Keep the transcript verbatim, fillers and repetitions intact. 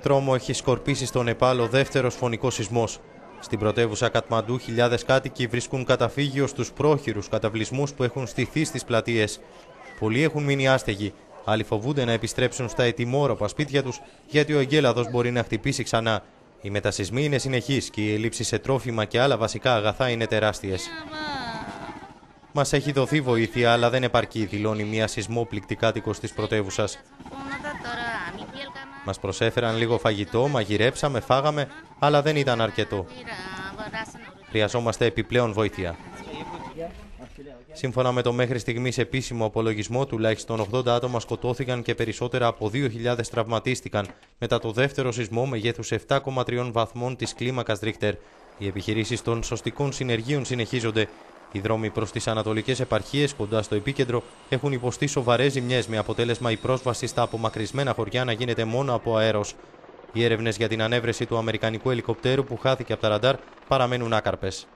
Τρόμο έχει σκορπίσει στο Νεπάλ ο δεύτερος φωνικός σεισμός. Στην πρωτεύουσα Κατμαντού, χιλιάδες κάτοικοι βρίσκουν καταφύγιο στους πρόχειρους καταβλισμούς που έχουν στηθεί στις πλατείες. Πολλοί έχουν μείνει άστεγοι. Άλλοι φοβούνται να επιστρέψουν στα ετοιμόρροπα σπίτια τους, γιατί ο εγκέλαδος μπορεί να χτυπήσει ξανά. Οι μετασεισμοί είναι συνεχείς και οι ελλείψεις σε τρόφιμα και άλλα βασικά αγαθά είναι τεράστιες. Μας έχει δοθεί βοήθεια, αλλά δεν επαρκεί, δηλώνει μια σεισμόπληκτη κάτοικος της πρωτεύουσας. Μας προσέφεραν λίγο φαγητό, μαγειρέψαμε, φάγαμε, αλλά δεν ήταν αρκετό. Χρειαζόμαστε επιπλέον βοήθεια. Σύμφωνα με το μέχρι στιγμής επίσημο απολογισμό, τουλάχιστον ογδόντα άτομα σκοτώθηκαν και περισσότερα από δύο χιλιάδες τραυματίστηκαν μετά το δεύτερο σεισμό μεγέθους επτά κόμμα τρία βαθμών της κλίμακας Ρίχτερ. Οι επιχειρήσεις των σωστικών συνεργείων συνεχίζονται. Οι δρόμοι προς τις ανατολικές επαρχίες κοντά στο επίκεντρο έχουν υποστεί σοβαρές ζημιές, με αποτέλεσμα η πρόσβαση στα απομακρυσμένα χωριά να γίνεται μόνο από αέρος. Οι έρευνες για την ανέβρεση του αμερικανικού ελικοπτέρου που χάθηκε από τα ραντάρ παραμένουν άκαρπες.